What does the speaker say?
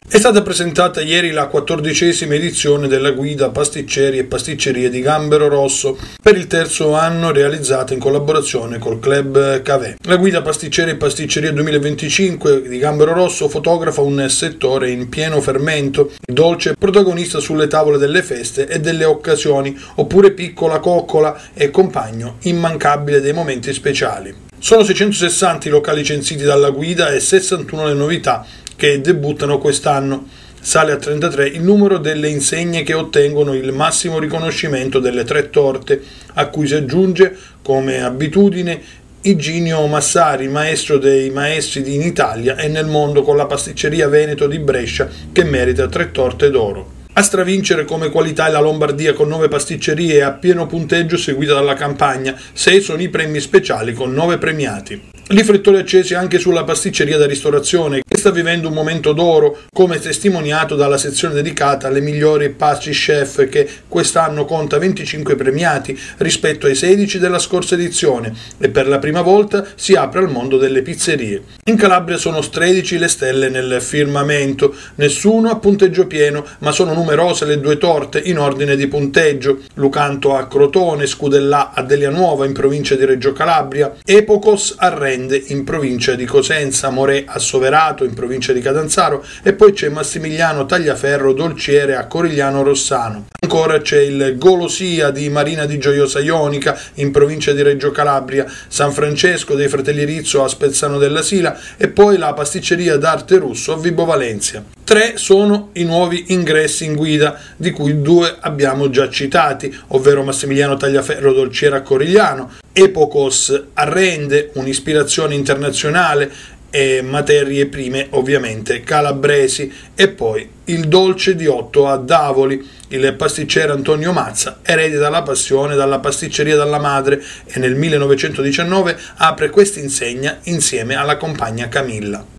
È stata presentata ieri la 14ª edizione della guida Pasticceri e Pasticcerie di Gambero Rosso per il terzo anno, realizzata in collaborazione col Club Cavè. La guida Pasticceri e Pasticcerie 2025 di Gambero Rosso fotografa un settore in pieno fermento, il dolce protagonista sulle tavole delle feste e delle occasioni, oppure piccola coccola e compagno immancabile dei momenti speciali. Sono 660 i locali censiti dalla guida e 61 le novità che debuttano quest'anno. Sale a 33 il numero delle insegne che ottengono il massimo riconoscimento delle 3 torte, a cui si aggiunge, come abitudine, Iginio Massari, maestro dei maestri in Italia e nel mondo con la pasticceria Veneto di Brescia, che merita 3 torte d'oro. A stravincere come qualità è la Lombardia con 9 pasticcerie a pieno punteggio, seguita dalla Campania. 6 sono i premi speciali con 9 premiati. Riflettori accesi anche sulla pasticceria da ristorazione, che sta vivendo un momento d'oro, come testimoniato dalla sezione dedicata alle migliori pastry chef, che quest'anno conta 25 premiati rispetto ai 16 della scorsa edizione, e per la prima volta si apre al mondo delle pizzerie. In Calabria sono 13 le stelle nel firmamento, nessuno a punteggio pieno, ma sono numerose le 2 torte in ordine di punteggio: Lucanto a Crotone, Scudellà a Delianuova in provincia di Reggio Calabria, Epocos a Rende in provincia di Cosenza, Morè a Soverato in provincia di Catanzaro, e poi c'è Massimiliano Tagliaferro Dolciere a Corigliano Rossano. Ancora c'è il Golosia di Marina di Gioiosa Ionica in provincia di Reggio Calabria, San Francesco dei Fratelli Rizzo a Spezzano della Sila e poi la pasticceria d'arte russo a Vibo Valentia. 3 sono i nuovi ingressi in guida, di cui 2 abbiamo già citati, ovvero Massimiliano Tagliaferro Dolciere a Corigliano, Epocos a Rende, un'ispirazione internazionale e materie prime ovviamente calabresi, e poi il Dolce di Otto a Davoli. Il pasticcere Antonio Mazza eredita la passione dalla pasticceria dalla madre e nel 1919 apre questa insegna insieme alla compagna Camilla.